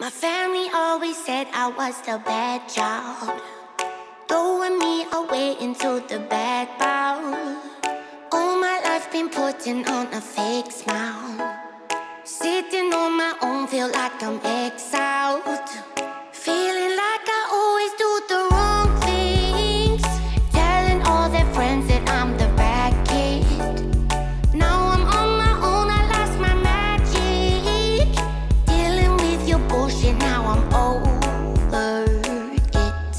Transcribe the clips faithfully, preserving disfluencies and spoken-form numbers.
My family always said I was the bad child, throwing me away into the bad bowl. All my life been putting on a fake smile, sitting on my own, feel like I'm exiled, feeling like I always do the wrong things, telling all their friends that I'm the bad kid. Now I'm on my own, I lost my magic, dealing with your bullshit, now I'm over it.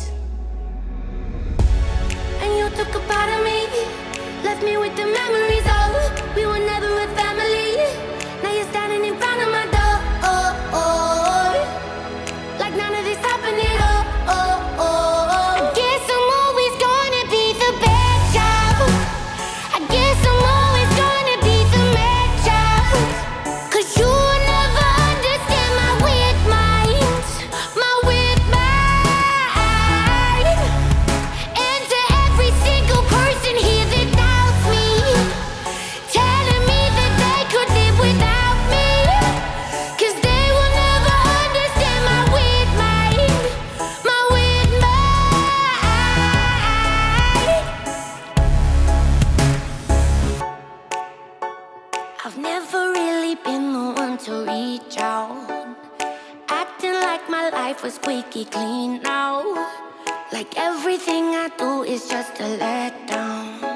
And you took a part of me, left me with the memories of we were never a family. Now you're standing in front of my door, oh, oh, like none of this happened at all. Oh, oh, oh. I guess I'm always gonna be the bad child. I guess I'm always gonna be the mad child, 'cause you will never understand my weird mind, my weird mind. And to every single person here that doubts me, telling me that they could live without me, 'cause they will never understand my weird mind, my weird mind. I've never really been the one to reach out, acting like my life was squeaky clean now, like everything I do is just a letdown.